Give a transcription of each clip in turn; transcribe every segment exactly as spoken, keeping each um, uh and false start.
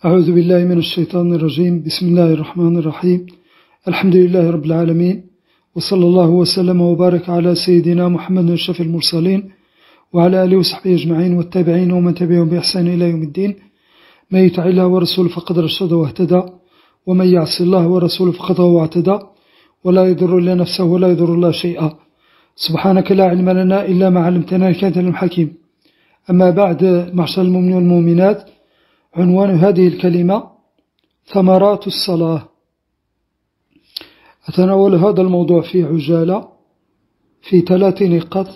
أعوذ بالله من الشيطان الرجيم. بسم الله الرحمن الرحيم. الحمد لله رب العالمين، وصلى الله وسلم وبارك على سيدنا محمد أشرف المرسلين وعلى آله وصحبه أجمعين والتابعين ومن تبعهم بإحسان إلى يوم الدين. من يطع الله ورسوله فقد رشد واهتدى، ومن يعص الله ورسوله فقد غوى واعتدى، ولا يضر إلا نفسه ولا يضر الله شيئا. سبحانك لا علم لنا إلا ما علمتنا إنك أنت العليم الحكيم. أما بعد، معشر المؤمنين والمؤمنات، عنوان هذه الكلمة ثمرات الصلاة. أتناول هذا الموضوع في عجالة في ثلاث نقاط.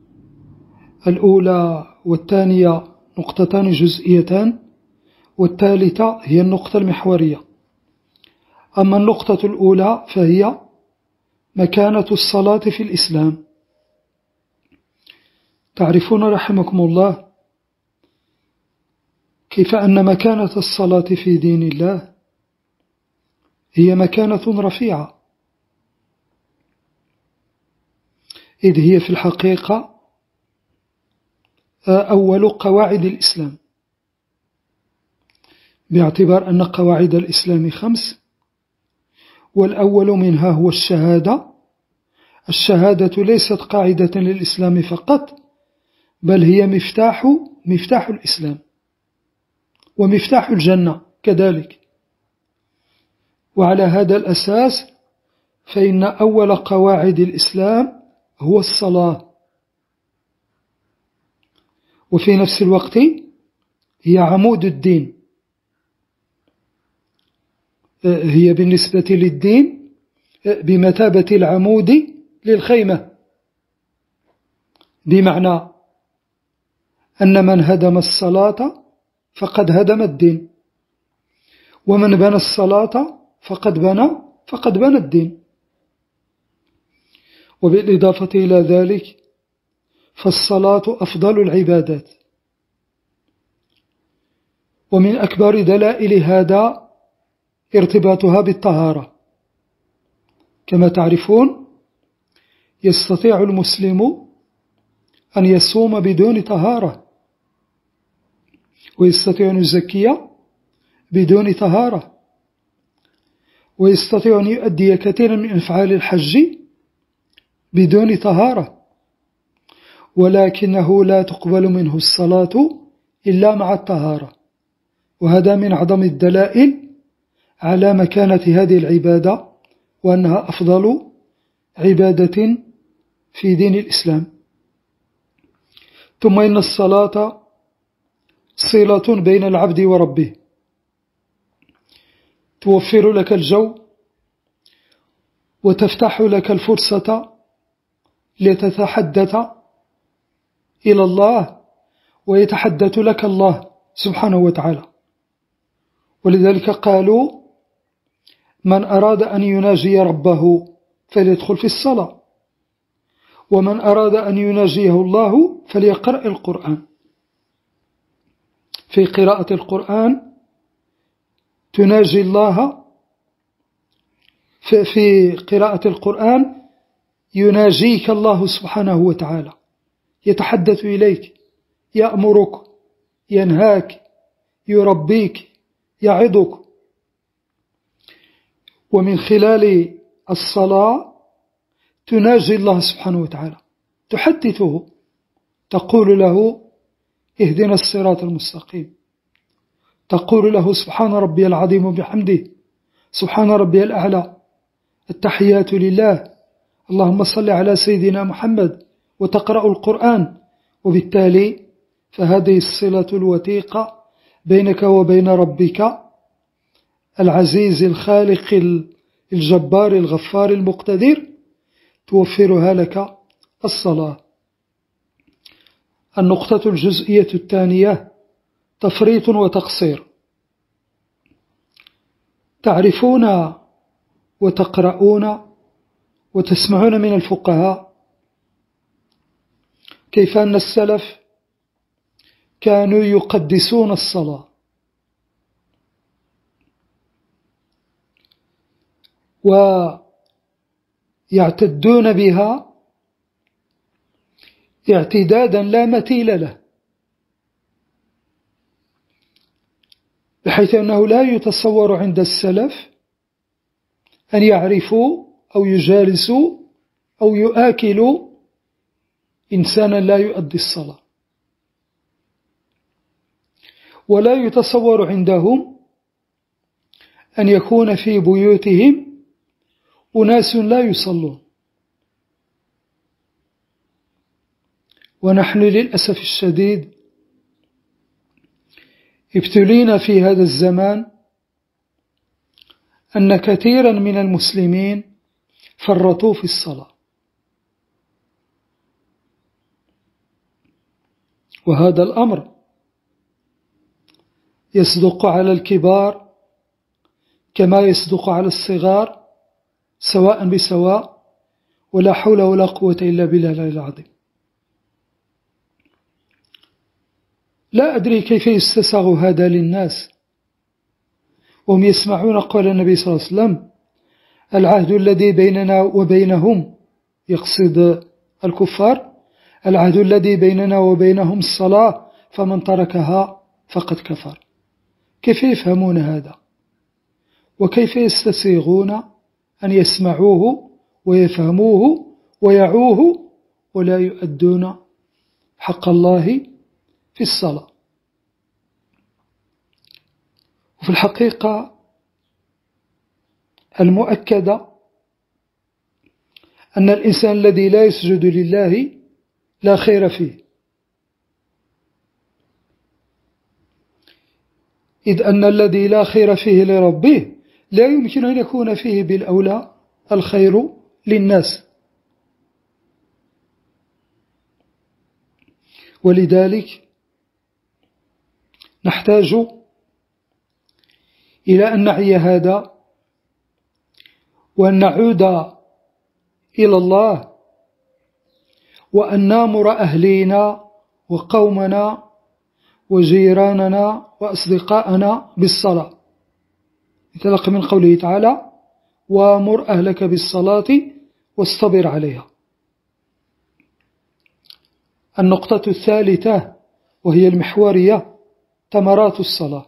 الأولى والثانية نقطتان جزئيتان، والثالثة هي النقطة المحورية. أما النقطة الأولى فهي مكانة الصلاة في الإسلام. تعرفون رحمكم الله كيف أن مكانة الصلاة في دين الله هي مكانة رفيعة، إذ هي في الحقيقة أول قواعد الإسلام، باعتبار أن قواعد الإسلام خمس، والأول منها هو الشهادة. الشهادة ليست قاعدة للإسلام فقط، بل هي مفتاح مفتاح الإسلام ومفتاح الجنة كذلك. وعلى هذا الأساس فإن أول قواعد الإسلام هو الصلاة، وفي نفس الوقت هي عمود الدين. هي بالنسبة للدين بمثابة العمود للخيمة، بمعنى أن من هدم الصلاة فقد هدم الدين، ومن بنى الصلاة فقد بنى فقد بنى الدين. وبالإضافة إلى ذلك فالصلاة أفضل العبادات، ومن أكبر دلائل هذا ارتباطها بالطهارة. كما تعرفون يستطيع المسلم أن يصوم بدون طهارة، ويستطيع أن يزكي بدون طهارة، ويستطيع أن يؤدي كثيرا من أفعال الحج بدون طهارة، ولكنه لا تقبل منه الصلاة إلا مع الطهارة. وهذا من أعظم الدلائل على مكانة هذه العبادة، وأنها أفضل عبادة في دين الإسلام. ثم إن الصلاة صلة بين العبد وربه، توفر لك الجو وتفتح لك الفرصة لتتحدث إلى الله ويتحدث لك الله سبحانه وتعالى. ولذلك قالوا من أراد أن يناجي ربه فليدخل في الصلاة، ومن أراد أن يناجيه الله فليقرأ القرآن. في قراءة القرآن تناجي الله، في قراءة القرآن يناجيك الله سبحانه وتعالى، يتحدث إليك، يأمرك، ينهاك، يربيك، يعظك. ومن خلال الصلاة تناجي الله سبحانه وتعالى، تحدثه، تقول له اهدنا الصراط المستقيم، تقول له سبحان ربي العظيم وبحمده، سبحان ربي الأعلى، التحيات لله، اللهم صل على سيدنا محمد، وتقرأ القرآن. وبالتالي فهذه الصلة الوثيقة بينك وبين ربك العزيز الخالق الجبار الغفار المقتدر توفرها لك الصلاة. النقطة الجزئية الثانية تفريط وتقصير. تعرفون وتقرؤون وتسمعون من الفقهاء كيف أن السلف كانوا يقدسون الصلاة، ويعتدون بها اعتدادا لا مثيل له. بحيث أنه لا يتصور عند السلف أن يعرفوا أو يجالسوا أو يؤكلوا إنسانا لا يؤدي الصلاة، ولا يتصور عندهم أن يكون في بيوتهم أناس لا يصلون. ونحن للأسف الشديد ابتلينا في هذا الزمان أن كثيرا من المسلمين فرطوا في الصلاة، وهذا الأمر يصدق على الكبار كما يصدق على الصغار سواء بسواء، ولا حول ولا قوة إلا بالله العظيم. لا أدري كيف يستساغ هذا للناس وهم يسمعون قول النبي صلى الله عليه وسلم: العهد الذي بيننا وبينهم، يقصد الكفار، العهد الذي بيننا وبينهم الصلاة فمن تركها فقد كفر. كيف يفهمون هذا؟ وكيف يستسيغون أن يسمعوه ويفهموه ويعوه ولا يؤدون حق الله في الصلاة؟ وفي الحقيقة المؤكدة أن الإنسان الذي لا يسجد لله لا خير فيه، إذ أن الذي لا خير فيه لربه لا يمكن أن يكون فيه بالأولى الخير للناس. ولذلك نحتاج إلى أن نعي هذا، وأن نعود إلى الله، وأن نامر أهلينا وقومنا وجيراننا وأصدقائنا بالصلاة، يتلقى من قوله تعالى: وامر أهلك بالصلاة واصطبر عليها. النقطة الثالثة وهي المحورية: ثمرات الصلاة.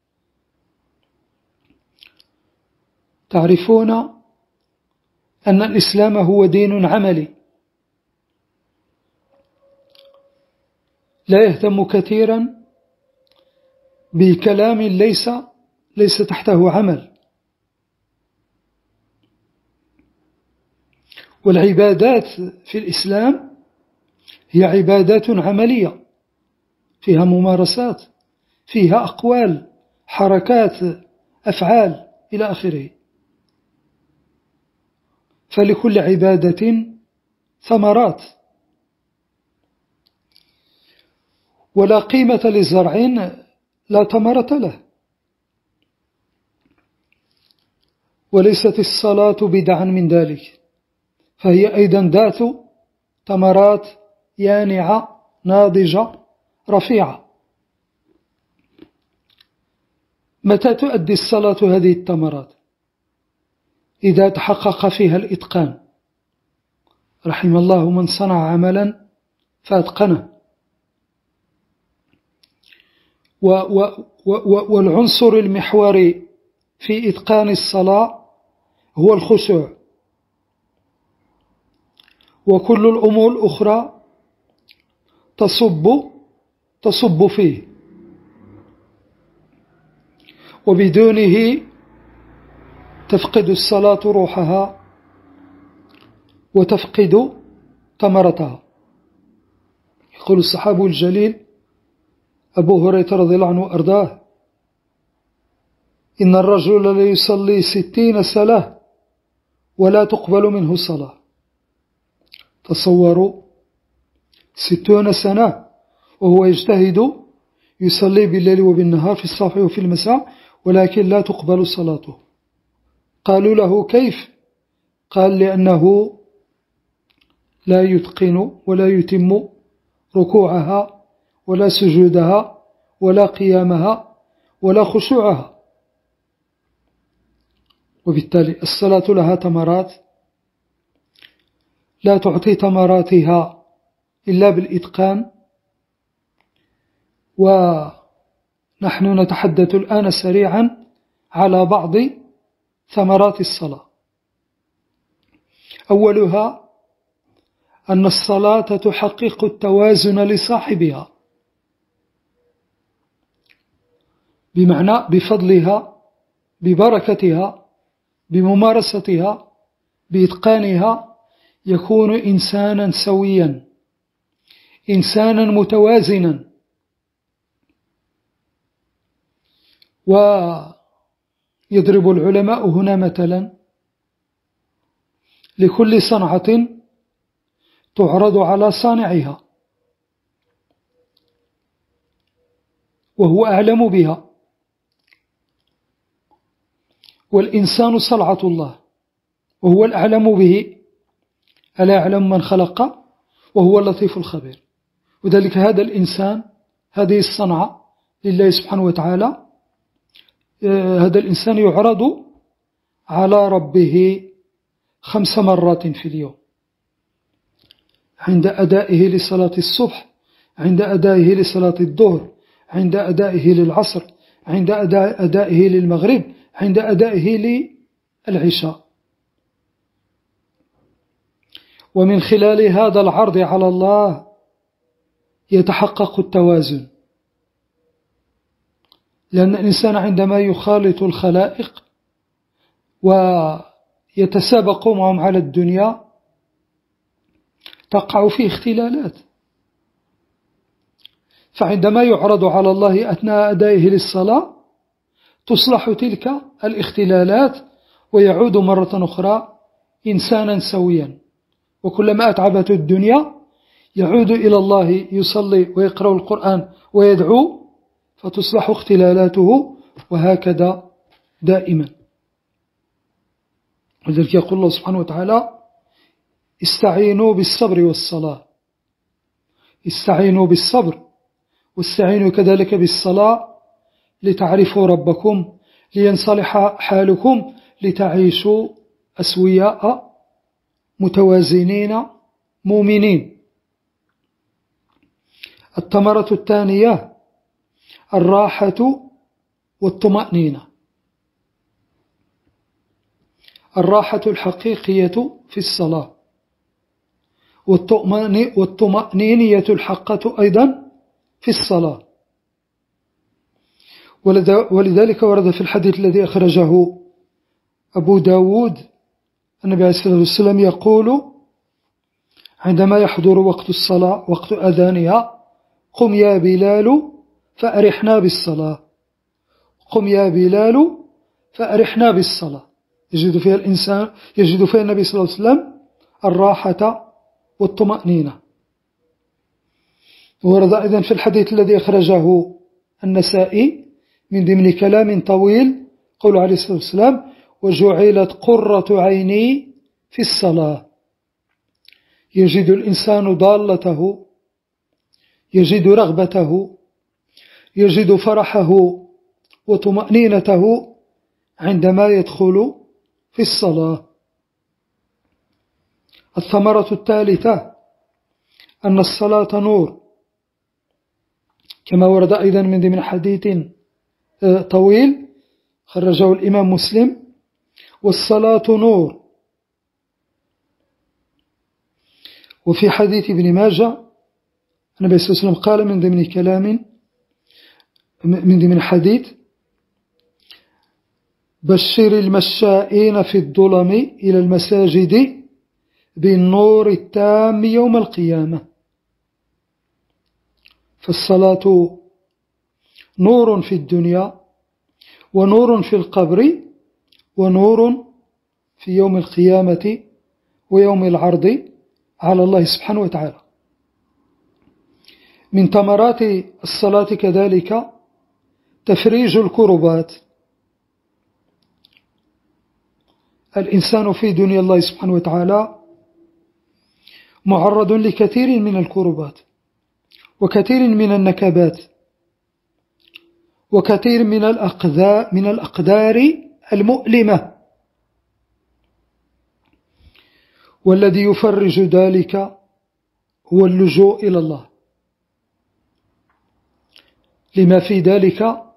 تعرفون أن الإسلام هو دين عملي، لا يهتم كثيرا بكلام ليس ليس تحته عمل. والعبادات في الإسلام هي عبادات عملية، فيها ممارسات، فيها أقوال، حركات، أفعال إلى آخره. فلكل عبادة ثمرات، ولا قيمة لزرع لا ثمرة له. وليست الصلاة بدعا من ذلك، فهي أيضا ذات ثمرات يانعة ناضجة رفيعة. متى تؤدي الصلاة هذه الثمرات؟ إذا تحقق فيها الإتقان. رحم الله من صنع عملا فأتقنه. و و و والعنصر المحوري في إتقان الصلاة هو الخشوع، وكل الأمور الأخرى تصب تصب فيه، وبدونه تفقد الصلاة روحها وتفقد ثمرتها. يقول الصحابي الجليل أبو هريرة رضي الله عنه وأرضاه: إن الرجل ليصلي ستين سنة ولا تقبل منه صلاة. تصوروا ستون سنة وهو يجتهد يصلي بالليل وبالنهار في الصباح وفي المساء، ولكن لا تقبل صلاته. قالوا له: كيف؟ قال: لأنه لا يتقن ولا يتم ركوعها ولا سجودها ولا قيامها ولا خشوعها. وبالتالي الصلاة لها ثمرات لا تعطي ثمراتها إلا بالإتقان، ولا نحن نتحدث الآن سريعا على بعض ثمرات الصلاة. أولها أن الصلاة تحقق التوازن لصاحبها، بمعنى بفضلها، ببركتها، بممارستها، بإتقانها، يكون إنسانا سويا، إنسانا متوازنا. ويضرب العلماء هنا مثلا لكل صنعة تعرض على صانعها وهو أعلم بها، والإنسان صنعة الله وهو الأعلم به، ألا يعلم من خلق وهو اللطيف الخبير. وذلك هذا الإنسان، هذه الصنعة لله سبحانه وتعالى، هذا الإنسان يعرض على ربه خمس مرات في اليوم، عند أدائه لصلاة الصبح، عند أدائه لصلاة الظهر، عند أدائه للعصر، عند أدائه للمغرب، عند أدائه للعشاء. ومن خلال هذا العرض على الله يتحقق التوازن، لأن الإنسان عندما يخالط الخلائق ويتسابق معهم على الدنيا تقع فيه اختلالات، فعندما يعرض على الله أثناء أدائه للصلاة تصلح تلك الاختلالات ويعود مرة أخرى إنسانا سويا. وكلما أتعبته الدنيا يعود إلى الله يصلي ويقرأ القرآن ويدعو فتصلح اختلالاته، وهكذا دائما. ولذلك يقول الله سبحانه وتعالى: استعينوا بالصبر والصلاة. استعينوا بالصبر واستعينوا كذلك بالصلاة لتعرفوا ربكم، لينصلح حالكم، لتعيشوا أسوياء متوازنين مؤمنين. الثمرة الثانية الراحة والطمأنينة. الراحة الحقيقية في الصلاة، والطمأنينية الحقة أيضا في الصلاة. ولذلك ورد في الحديث الذي أخرجه أبو داود النبي عليه الصلاة والسلام يقول عندما يحضر وقت الصلاة، وقت أذانها: قم يا بلال فأرحنا بالصلاة، قم يا بلال فأرحنا بالصلاة. يجد فيها الإنسان، يجد فيها النبي صلى الله عليه وسلم الراحة والطمأنينة. ورد أيضا في الحديث الذي أخرجه النسائي من ضمن كلام طويل قول عليه الصلاة والسلام: وجعلت قرة عيني في الصلاة. يجد الإنسان ضالته، يجد رغبته، يجد فرحه وطمأنينته عندما يدخل في الصلاة. الثمرة الثالثة أن الصلاة نور، كما ورد أيضا من ضمن حديث طويل خرجه الإمام مسلم: والصلاة نور. وفي حديث ابن ماجه النبي صلى الله عليه وسلم قال من ضمن كلام من ضمن حديث: بشر المشائين في الظلم إلى المساجد بالنور التام يوم القيامة. فالصلاة نور في الدنيا، ونور في القبر، ونور في يوم القيامة ويوم العرض على الله سبحانه وتعالى. من ثمرات الصلاة كذلك تفريج الكربات. الإنسان في دنيا الله سبحانه وتعالى معرض لكثير من الكربات، وكثير من النكبات، وكثير من الأقدار من الأقدار المؤلمة، والذي يفرج ذلك هو اللجوء إلى الله، لما في ذلك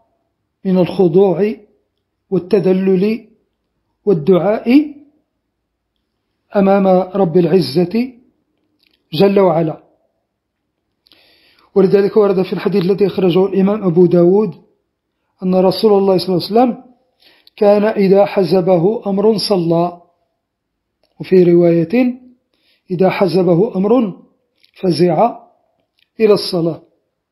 من الخضوع والتذلل والدعاء أمام رب العزة جل وعلا. ولذلك ورد في الحديث الذي أخرجه الإمام أبو داود أن رسول الله صلى الله عليه وسلم كان إذا حزبه أمر صلى، وفي رواية إذا حزبه أمر فزع إلى الصلاة.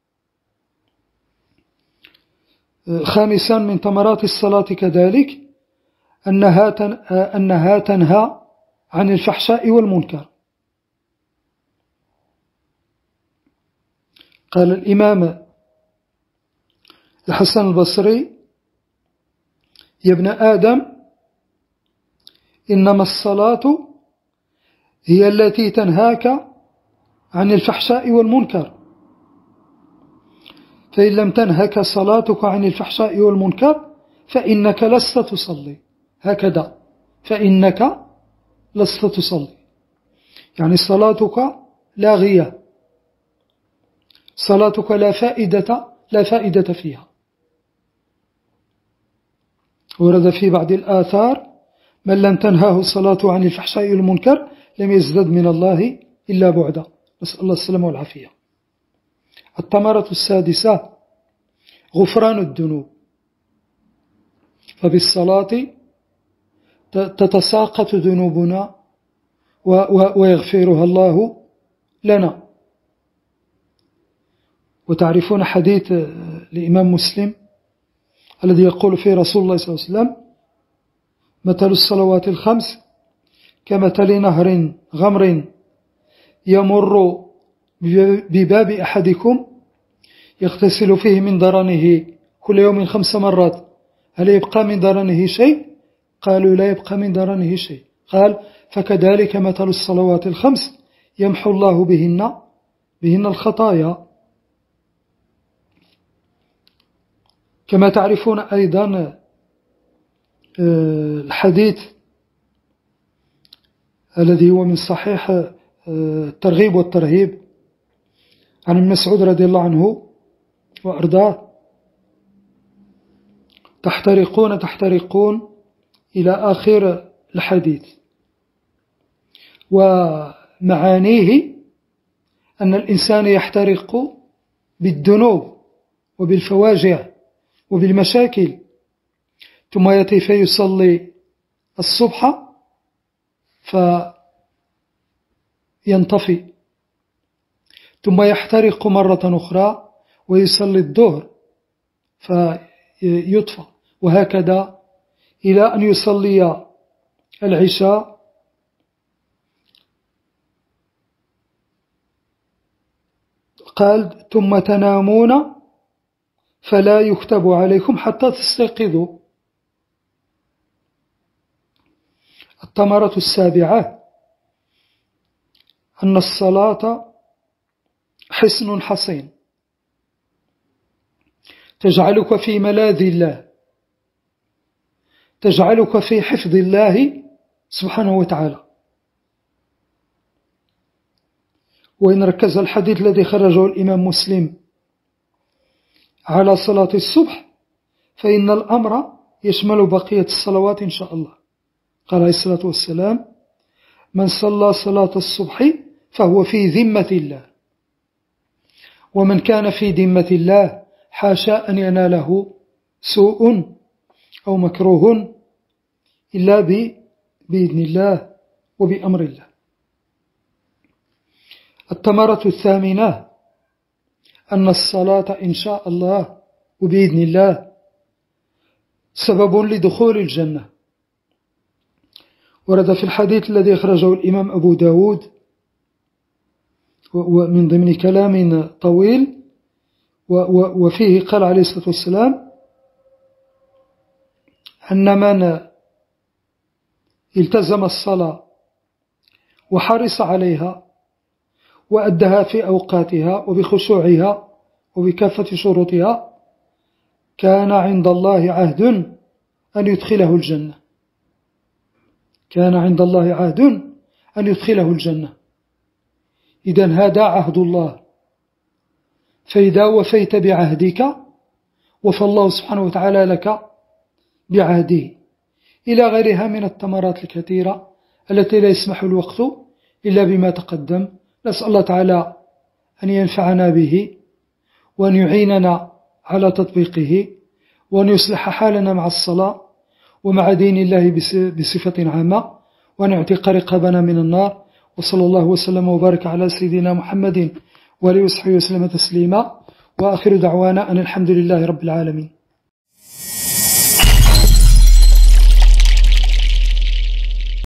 خامسا من ثمرات الصلاة كذلك أنها أنها تنهى عن الفحشاء والمنكر. قال الإمام الحسن البصري: يا ابن آدم إنما الصلاة هي التي تنهاك عن الفحشاء والمنكر، فإن لم تنهك صلاتك عن الفحشاء والمنكر فإنك لست تصلي. هكذا، فإنك لست تصلي، يعني صلاتك لاغية، صلاتك لا فائدة لا فائدة فيها. ورد في بعض الآثار: من لم تنهاه الصلاة عن الفحشاء والمنكر لم يزدد من الله إلا بعدا. نسأل الله السلامة والعافية. الثمرة السادسة غفران الذنوب، فبالصلاة تتساقط ذنوبنا ويغفرها الله لنا. وتعرفون حديث الإمام مسلم الذي يقول فيه رسول الله صلى الله عليه وسلم: مثل الصلوات الخمس كمثل نهر غمر يمر بباب أحدكم يغتسل فيه من درنه كل يوم خمس مرات، هل يبقى من درنه شيء؟ قالوا: لا يبقى من درنه شيء. قال: فكذلك مثل الصلوات الخمس يمحو الله بهن بهن الخطايا. كما تعرفون أيضا الحديث الذي هو من صحيح الترغيب والترهيب عن ابن مسعود رضي الله عنه وأرضاه: تحترقون تحترقون إلى آخر الحديث. ومعانيه أن الإنسان يحترق بالذنوب وبالفواجع وبالمشاكل، ثم يأتي فيصلي الصبح فينطفي، ثم يحترق مرة أخرى ويصلي الظهر فيطفى، وهكذا إلى أن يصلي العشاء قال: ثم تنامون فلا يكتب عليكم حتى تستيقظوا. الثمرة السابعة أن الصلاة حصن حصين تجعلك في ملاذ الله، تجعلك في حفظ الله سبحانه وتعالى. وإن ركز الحديث الذي خرجه الإمام مسلم على صلاة الصبح فإن الأمر يشمل بقية الصلوات إن شاء الله. قال عليه الصلاة والسلام: من صلى صلاة الصبح فهو في ذمة الله، ومن كان في ذمة الله حاشا أن يناله سوء أو مكروه إلا بإذن الله وبأمر الله. الثمرة الثامنة أن الصلاة إن شاء الله وبإذن الله سبب لدخول الجنة. ورد في الحديث الذي أخرجه الإمام أبو داود ومن ضمن كلام طويل، وفيه قال عليه الصلاة والسلام أن من التزم الصلاة وحرص عليها وأدها في أوقاتها وبخشوعها وبكافة شروطها كان عند الله عهد أن يدخله الجنة، كان عند الله عهد أن يدخله الجنة. إذن هذا عهد الله، فإذا وفيت بعهدك وفى الله سبحانه وتعالى لك بعهده، إلى غيرها من الثمرات الكثيرة التي لا يسمح الوقت إلا بما تقدم. نسأل الله تعالى أن ينفعنا به وأن يعيننا على تطبيقه، وأن يصلح حالنا مع الصلاة ومع دين الله بصفة عامة، وأن يعتق رقابنا من النار. وصلى الله وسلم وبارك على سيدنا محمد وآله وصحبه وسلم تسليما، وآخر دعوانا أن الحمد لله رب العالمين.